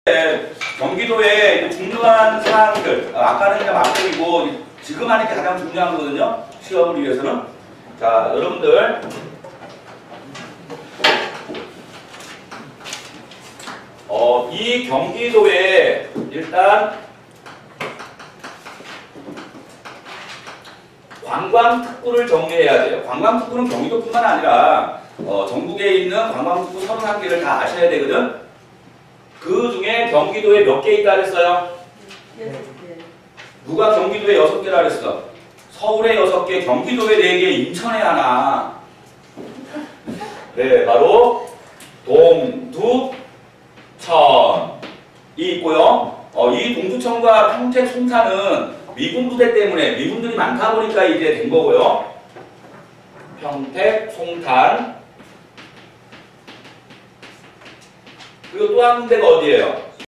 경기도의 중요한 사항들, 아까는 그냥 막대기고 지금 하는 게 가장 중요한 거거든요. 시험을 위해서는. 자, 여러분들 이 경기도에 일단 관광특구를 정리해야 돼요. 관광특구는 경기도뿐만 아니라 전국에 있는 관광특구 31개를 다 아셔야 되거든. 그 중에 경기도에 몇 개 있다 그랬어요? 6개. 누가 경기도에 6개라 그랬어? 서울에 6개, 경기도에 4개, 인천에 하나. 네, 바로 동두천이 있고요. 이 동두천과 평택, 송탄은 미군 부대 때문에 미군들이 많다 보니까 이제 된 거고요. 평택, 송탄. 그리고 또 한 군데가 어디예요?